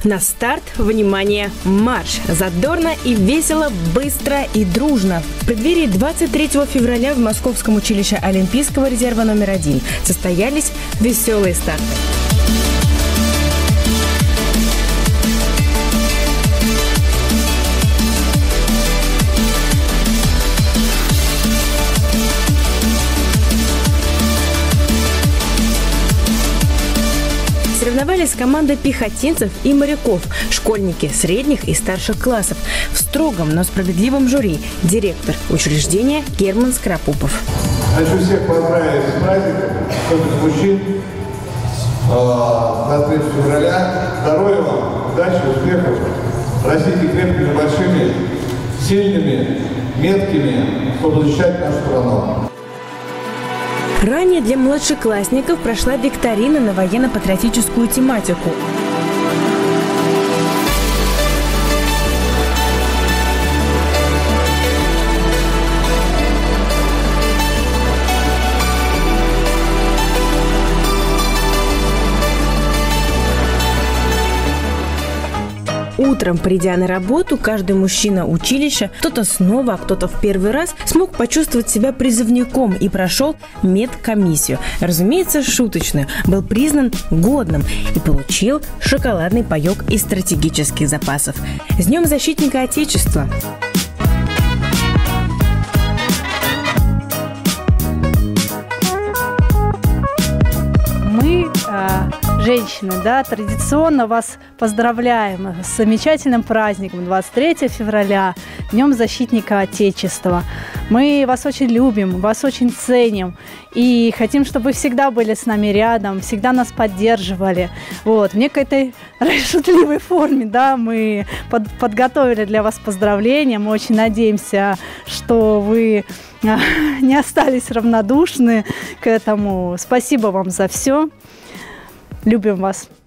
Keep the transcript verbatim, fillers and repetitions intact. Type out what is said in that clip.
На старт, внимание, марш! Задорно и весело, быстро и дружно. В преддверии двадцать третьего февраля в Московском училище Олимпийского резерва номер один состоялись веселые старты. Соревновались команды пехотинцев и моряков, школьники средних и старших классов. В строгом, но справедливом жюри директор учреждения Герман Скоропупов. Хочу всех поздравить с праздником, всех мужчин, двадцать третьего февраля. Здоровья вам, удачи, успехов. Растите крепкими, большими, сильными, меткими, чтобы защищать нашу страну. Ранее для младшеклассников прошла викторина на военно-патриотическую тематику. Утром, придя на работу, каждый мужчина училища, кто-то снова, а кто-то в первый раз, смог почувствовать себя призывником и прошел медкомиссию. Разумеется, шуточную, был признан годным и получил шоколадный паёк из стратегических запасов. С Днем защитника Отечества! Мы, женщины, да, традиционно вас поздравляем с замечательным праздником двадцать третьего февраля, Днем защитника Отечества. Мы вас очень любим, вас очень ценим и хотим, чтобы вы всегда были с нами рядом, всегда нас поддерживали. Вот, в некой шутливой форме, да, мы под, подготовили для вас поздравления. Мы очень надеемся, что вы не остались равнодушны к этому. Спасибо вам за все. Любим вас.